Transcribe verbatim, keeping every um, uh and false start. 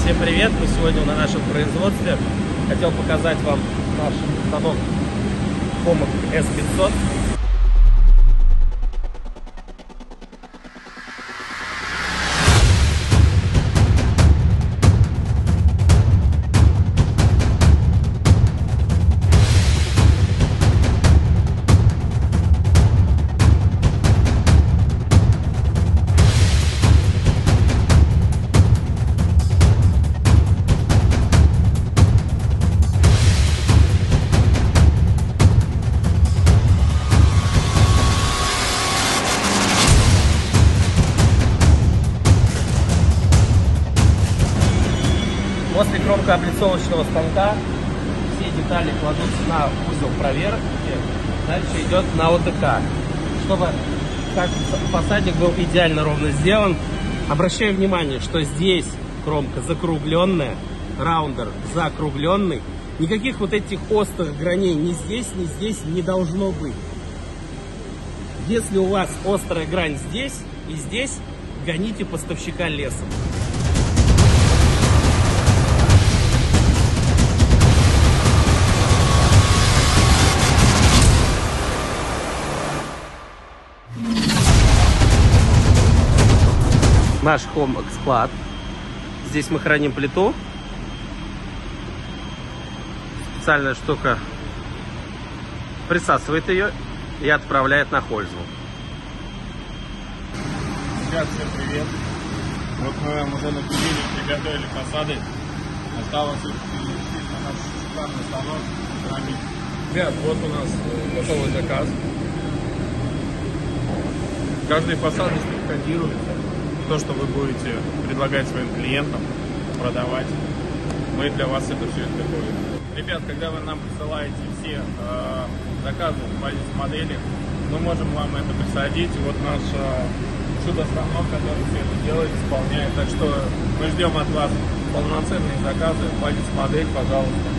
Всем привет! Мы сегодня на нашем производстве. Хотел показать вам наш станок Комак эс пятьсот. После кромкооблицовочного станка все детали кладутся на узел проверки, дальше идет на о тэ ка. Чтобы как фасадик был идеально ровно сделан, обращаю внимание, что здесь кромка закругленная, раундер закругленный. Никаких вот этих острых граней ни здесь, ни здесь не должно быть. Если у вас острая грань здесь и здесь, гоните поставщика лесом. Наш Комак склад. Здесь мы храним плиту. Специальная штука присасывает ее и отправляет на пользу. Ребят, всем привет! Вот мы уже накупили, приготовили фасады. Осталось перенести на наш шикарный станок керамик. Ребят, вот у нас готовый заказ. Каждый фасад здесь кодируется. То, что вы будете предлагать своим клиентам, продавать, мы для вас это все изготовим. Ребят, когда вы нам присылаете все э, заказы в модели, мы можем вам это присадить. Вот наш э, чудо-станок, который все это делает, исполняет. Так что мы ждем от вас полноценные заказы, модель, пожалуйста.